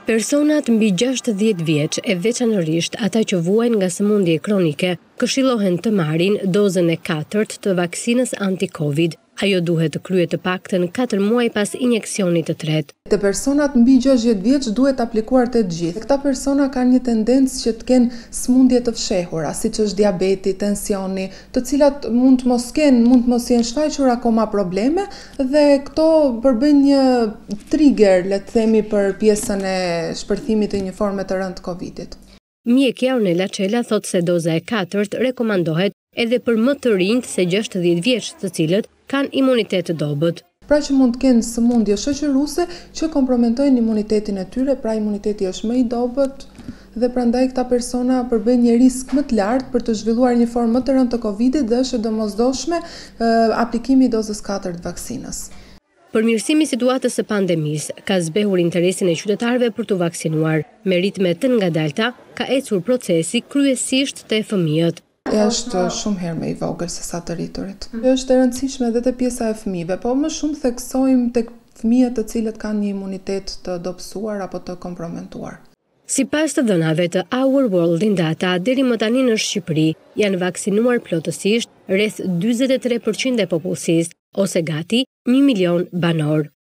Personat mbi 60 vjeç e veçanërisht ata që vuajnë nga sëmundje kronike këshillohen të marrin dozën e 4 të vaksinës anti-Covid. Ajo duhet të kryhet të paktën 4 muaj pas injeksionit të tretë. Te personat mbi 60 vjeç duhet aplikuar të gjithë. Këta persona kanë një tendencë që të kenë sëmundje të fshehura, siç është diabeti, tensioni, të cilat mund të mos jenë shfaqur akoma probleme dhe këto përbëjnë një trigger, le të themi, për pjesën e shpërthimit të një forme të rëndë të Covidit. Mjekja Ornella Çela thot se doza e 4 rekomandohet edhe për më të rinjt se 60 vjeç, të cilët kanë imunitet të dobët. Pra që mund të kenë sëmundje shoqëruese që kompromentojnë imunitetin e tyre, pra imuniteti është më i dobët dhe prandaj këta persona përbëjnë një risk më të lartë për të zhvilluar një formë më të rëndë të Covidit dhe është e domosdoshme aplikimi i dozës 4 të vaksinës. Përmirësimi i situatës së pandemisë ka zbehur interesin e qytetarëve për të vaksinuar. Me ritme të ngadalta ka ecur procesi kryesisht te fëmijët. Është shumë herë më i vogël se sa të rriturit. Është e rëndësishme edhe te pjesa e fëmijëve, po më shumë theksojmë tek fëmijët të cilët kanë një imunitet të dobësuar apo të kompromentuar. Sipas të dhënave të Our World in Data, deri më tani në Shqipëri janë vaksinuar plotësisht rreth 43% e popullsisë, ose gati 1 milion banor.